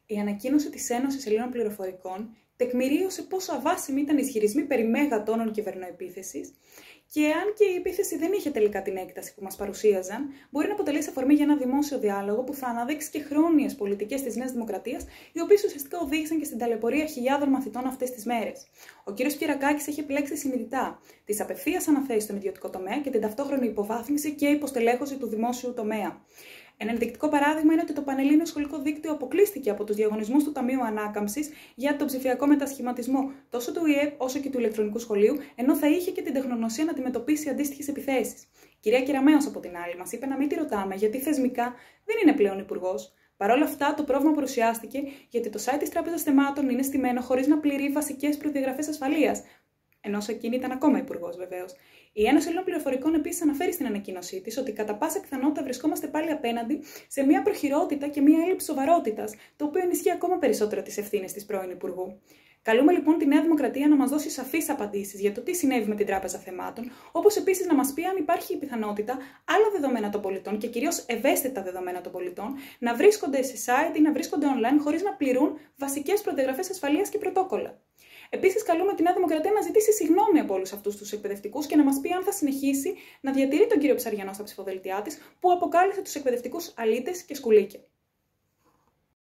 Η ανακοίνωση της Ένωσης Ελλήνων Πληροφορικών τεκμηρίωσε πόσο αβάσιμοι ήταν οι ισχυρισμοί περί μέγατόνων κυβερνοεπίθεσης και αν και η επίθεση δεν είχε τελικά την έκταση που μας παρουσίαζαν, μπορεί να αποτελέσει αφορμή για ένα δημόσιο διάλογο που θα αναδείξει και χρόνιες πολιτικές της Νέας Δημοκρατίας, οι οποίες ουσιαστικά οδήγησαν και στην ταλαιπωρία χιλιάδων μαθητών αυτές τις μέρες. Ο κ. Κυρακάκης έχει επιλέξει συνειδητά τις απευθείας αναθέσεις στον ιδιωτικό τομέα και την ταυτόχρονη υποβάθμιση και υποστελέχωση του δημόσιου τομέα. Ένα ενδεικτικό παράδειγμα είναι ότι το Πανελλήνιο Σχολικό Δίκτυο αποκλείστηκε από τους διαγωνισμούς του Ταμείου Ανάκαμψης για τον ψηφιακό μετασχηματισμό τόσο του ΙΕΠ όσο και του ηλεκτρονικού σχολείου, ενώ θα είχε και την τεχνογνωσία να αντιμετωπίσει αντίστοιχες επιθέσεις. Κυρία Κεραμέως, από την άλλη, μας είπε να μην τη ρωτάμε γιατί θεσμικά δεν είναι πλέον υπουργός. Παρ' όλα αυτά, το πρόβλημα παρουσιάστηκε γιατί το site της Τράπεζας Θεμάτων είναι στημένο χωρίς να πληρεί βασικές προδιαγραφές ασφαλείας. Ενώ εκείνη ήταν ακόμα υπουργός, βεβαίως. Η Ένωση Ελλήνων Πληροφορικών επίσης αναφέρει στην ανακοίνωσή της ότι κατά πάσα πιθανότητα βρισκόμαστε πάλι απέναντι σε μια προχειρότητα και μια έλλειψη σοβαρότητας, το οποίο ενισχύει ακόμα περισσότερο τις ευθύνες της πρώην Υπουργού. Καλούμε λοιπόν τη Νέα Δημοκρατία να μας δώσει σαφείς απαντήσεις για το τι συνέβη με την Τράπεζα Θεμάτων, όπως επίσης να μας πει αν υπάρχει η πιθανότητα άλλα δεδομένα των πολιτών και κυρίως ευαίσθητα δεδομένα των πολιτών να βρίσκονται σε site ή να βρίσκονται online χωρίς να πληρούν βασικές προδιαγραφές ασφαλείας και πρωτόκολλα. Επίσης, καλούμε τη Νέα Δημοκρατία να ζητήσει συγγνώμη από όλους αυτούς τους εκπαιδευτικούς και να μας πει αν θα συνεχίσει να διατηρεί τον κύριο Ψαριανό στα ψηφοδελτιά της, που αποκάλεσε τους εκπαιδευτικούς αλήτες και σκουλίκια.